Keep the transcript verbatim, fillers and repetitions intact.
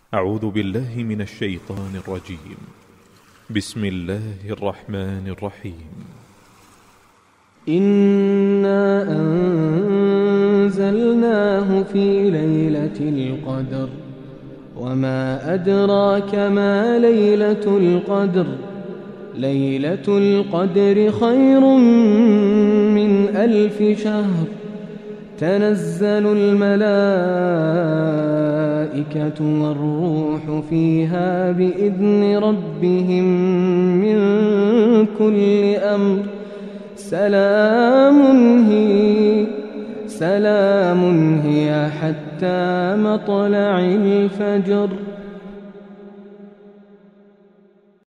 أعوذ بالله من الشيطان الرجيم. بسم الله الرحمن الرحيم. إنا أنزلناه في ليلة القدر وما أدراك ما ليلة القدر ليلة القدر خير من ألف شهر تنزل الملائكة والروح فيها بإذن ربهم من كل أمر سلام هي سلام هي حتى مطلع الفجر.